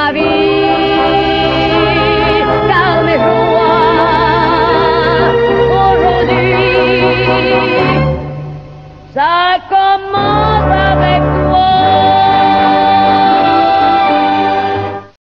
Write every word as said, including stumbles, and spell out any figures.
ma vie, calme et joie, aujourd'hui, ça commence.